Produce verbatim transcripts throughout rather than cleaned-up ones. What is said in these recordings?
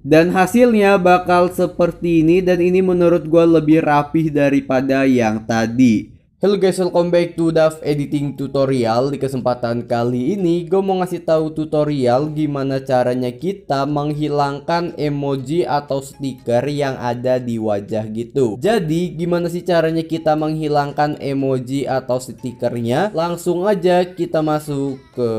Dan hasilnya bakal seperti ini, dan ini menurut gue lebih rapih daripada yang tadi. Hello guys, welcome back to Dav Editing Tutorial. Di kesempatan kali ini gue mau ngasih tahu tutorial gimana caranya kita menghilangkan emoji atau stiker yang ada di wajah gitu. Jadi gimana sih caranya kita menghilangkan emoji atau stikernya? Langsung aja kita masuk ke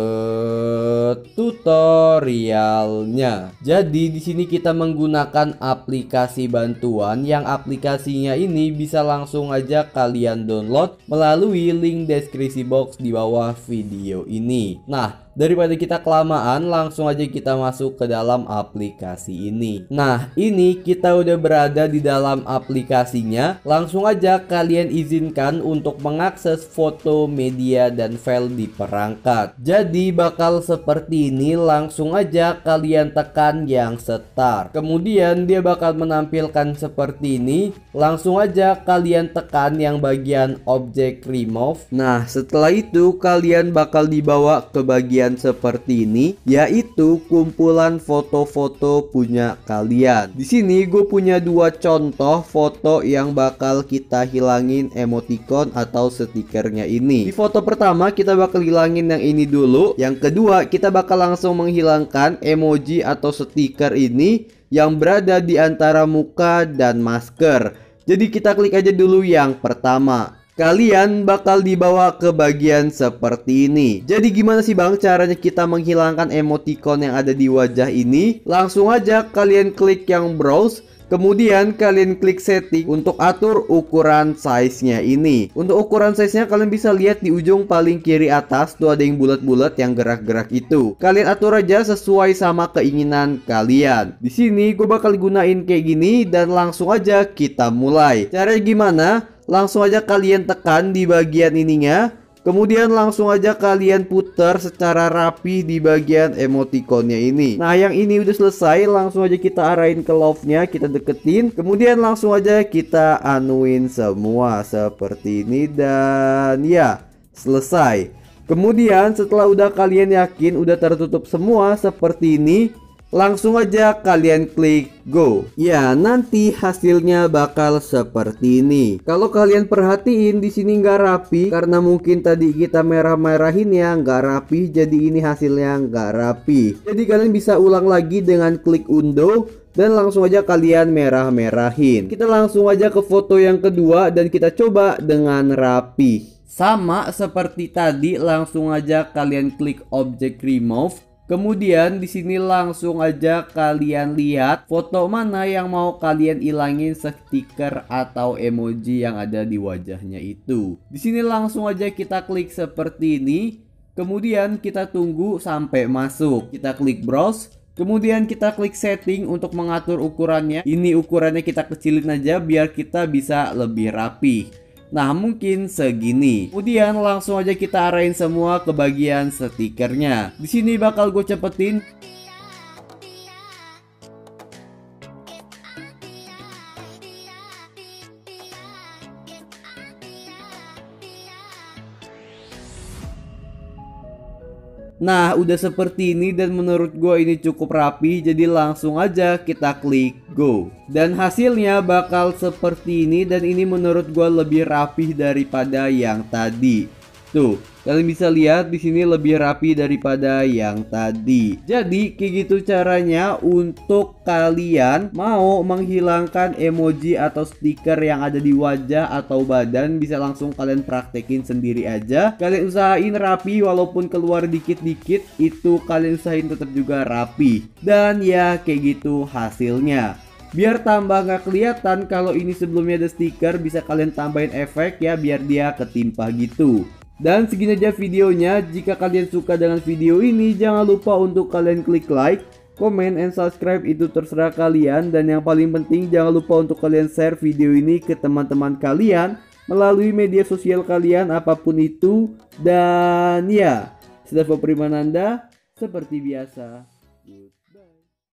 tutorialnya. Jadi di sini kita menggunakan aplikasi bantuan, yang aplikasinya ini bisa langsung aja kalian download melalui link deskripsi box di bawah video ini. Nah, daripada kita kelamaan, langsung aja kita masuk ke dalam aplikasi ini. Nah, ini kita udah berada di dalam aplikasinya. Langsung aja kalian izinkan untuk mengakses foto, media, dan file di perangkat. Jadi bakal seperti ini. Langsung aja kalian tekan yang start. Kemudian dia bakal menampilkan seperti ini. Langsung aja kalian tekan yang bagian object remove. Nah, setelah itu kalian bakal dibawa ke bagian seperti ini, yaitu kumpulan foto-foto punya kalian. Di sini gue punya dua contoh foto yang bakal kita hilangin emoticon atau stikernya ini. Di foto pertama kita bakal hilangin yang ini dulu. Yang kedua kita bakal langsung menghilangkan emoji atau stiker ini yang berada di antara muka dan masker. Jadi kita klik aja dulu yang pertama. Kalian bakal dibawa ke bagian seperti ini. Jadi gimana sih bang caranya kita menghilangkan emoticon yang ada di wajah ini? Langsung aja kalian klik yang browse. Kemudian kalian klik setting untuk atur ukuran size-nya ini. Untuk ukuran size-nya kalian bisa lihat di ujung paling kiri atas tuh ada yang bulat-bulat yang gerak-gerak itu. Kalian atur aja sesuai sama keinginan kalian. Di sini gue bakal gunain kayak gini dan langsung aja kita mulai. Caranya gimana? Langsung aja kalian tekan di bagian ininya. Kemudian langsung aja kalian putar secara rapi di bagian emoticonnya ini. Nah yang ini udah selesai, langsung aja kita arahin ke love-nya, kita deketin. Kemudian langsung aja kita anuin semua seperti ini dan ya selesai. Kemudian setelah udah kalian yakin udah tertutup semua seperti ini, langsung aja kalian klik go. Ya, nanti hasilnya bakal seperti ini. Kalau kalian perhatiin di sini nggak rapi karena mungkin tadi kita merah-merahin ya, nggak rapi. Jadi ini hasilnya nggak rapi. Jadi kalian bisa ulang lagi dengan klik undo dan langsung aja kalian merah-merahin. Kita langsung aja ke foto yang kedua dan kita coba dengan rapi. Sama seperti tadi, langsung aja kalian klik object remove. Kemudian di sini langsung aja kalian lihat foto mana yang mau kalian ilangin stiker atau emoji yang ada di wajahnya itu. Di sini langsung aja kita klik seperti ini. Kemudian kita tunggu sampai masuk. Kita klik browse. Kemudian kita klik setting untuk mengatur ukurannya. Ini ukurannya kita kecilin aja biar kita bisa lebih rapi. Nah mungkin segini. Kemudian langsung aja kita arahin semua ke bagian stikernya. Di sini bakal gue cepetin. Nah udah seperti ini dan menurut gue ini cukup rapi. Jadi langsung aja kita klik go. Dan hasilnya bakal seperti ini, dan ini menurut gue lebih rapih daripada yang tadi. Tuh, kalian bisa lihat di sini lebih rapi daripada yang tadi. Jadi kayak gitu caranya untuk kalian mau menghilangkan emoji atau stiker yang ada di wajah atau badan. Bisa langsung kalian praktekin sendiri aja. Kalian usahain rapi, walaupun keluar dikit-dikit itu kalian usahain tetap juga rapi. Dan ya kayak gitu hasilnya. Biar tambah nggak kelihatan kalau ini sebelumnya ada stiker, bisa kalian tambahin efek ya biar dia ketimpa gitu. Dan segini aja videonya. Jika kalian suka dengan video ini, jangan lupa untuk kalian klik like, comment, and subscribe. Itu terserah kalian. Dan yang paling penting jangan lupa untuk kalian share video ini ke teman-teman kalian melalui media sosial kalian apapun itu. Dan ya, Dav Primananda seperti biasa.